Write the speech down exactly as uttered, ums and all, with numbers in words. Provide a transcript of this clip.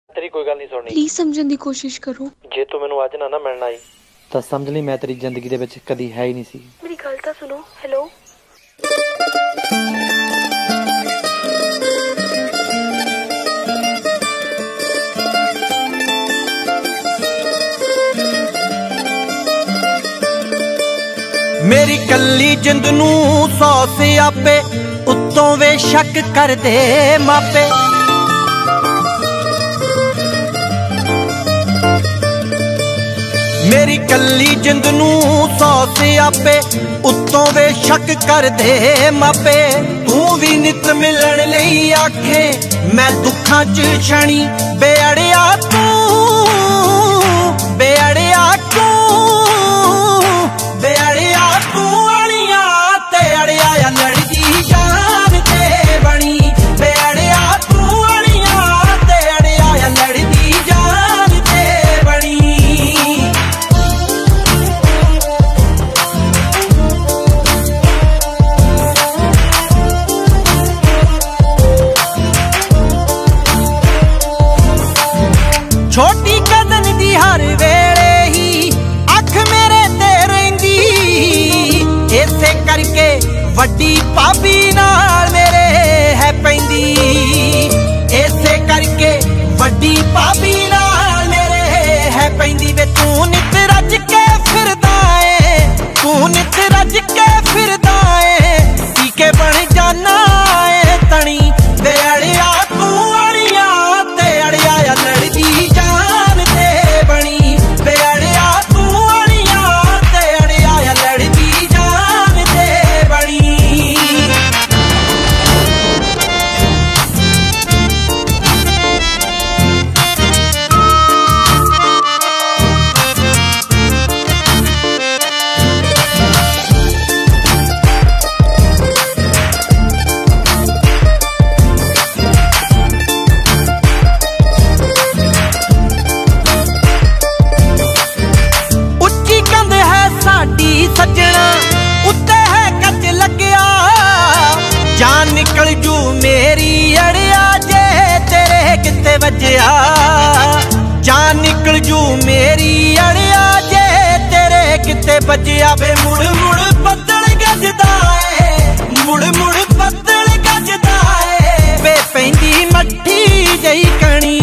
तेरी कोई गल नहीं सुननी। प्लीज समझने की कोशिश करो। जे तू मैनू अज ना ना मिलना आई तो समझ ली मैं तेरी जिंदगी दे विच कदी है ही नहीं सी। मेरी गल तो सुनो। हेलो मेरी कली जिंद नू सौ सियापे उत्तों वे शक कर दे मापे। मेरी कली जिंद नू सौ सियापे उत्तों वे शक कर दे मापे। तू भी नित मिलन लई आखे मैं दुखां च छणी बेअड़िया तू बेअड़िया तू बेअड़िया तू अड़िया ते अड़िया या लड़दी जान ते बनी बेअड़िया तू अड़िया ते अड़िया या लड़दी जान ते बनी। छोटी कदन दी हर वेले ही अख मेरे ते रहिंदी इसे करके वड्डी भाभी नाल मेरे है पैंदी। इसे करके वड्डी भाभी नाल मेरे है पैंदी। वे तू नित रज के फिरदा ए तू नित रज के फिरदा ए टीके बन जाना ए तणी वे अड़िया तू अड़िया ते अड़िया या लड़दी जान ते बनी वे अड़िया तू अड़िया ते अड़िया या लड़दी जान ते बनी। सजना उत्ते है कच लग्या जान निकल जू मेरी अड़िया जे तेरे किते वजया। जान निकल जू मेरी अड़िया जे तेरे किते वजया। वे मुड़ मुड़ बदल गजदा है मुड़ मुड़ बदल गजदा है वे पैंदी मट्ठी जई कणी